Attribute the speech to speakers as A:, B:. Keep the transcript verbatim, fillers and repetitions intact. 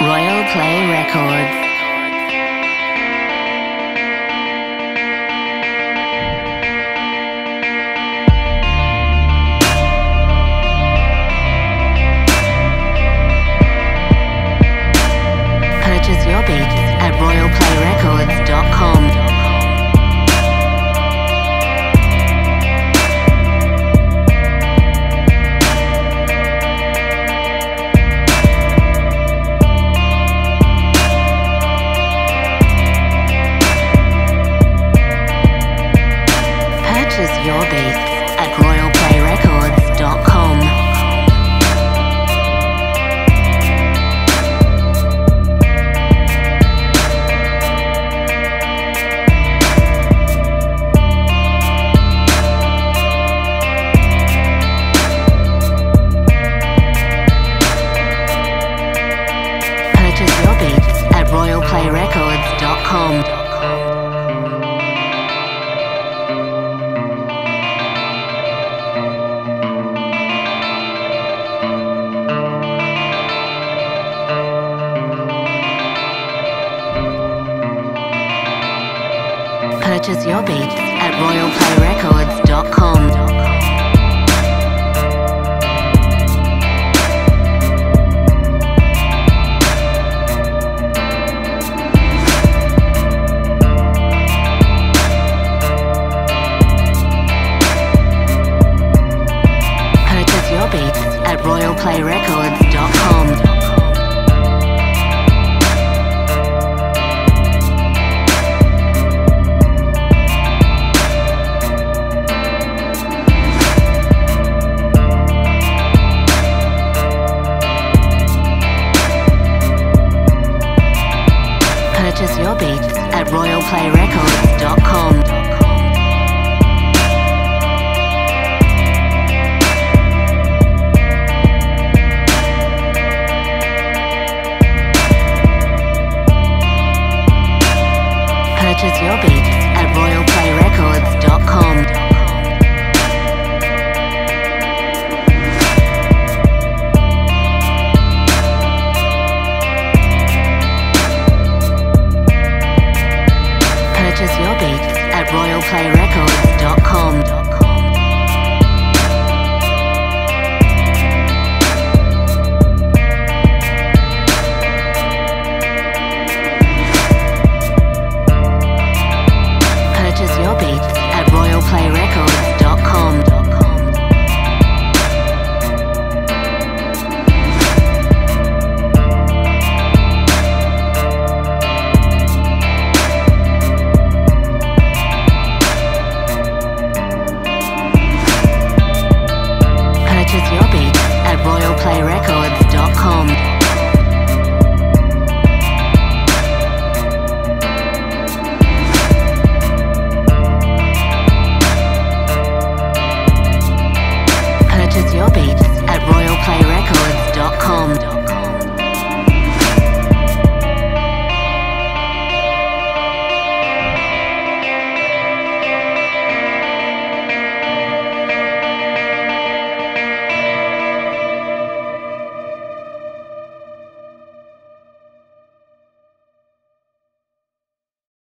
A: Royal Play Records. Purchase your beats at royal play records dot com. Purchase your beats at royal play records dot com. Purchase your beats at royal play records dot com. Purchase your beats at royal play records dot com. Purchase your beats at royal play records dot com. Purchase your beats at royal play records dot com.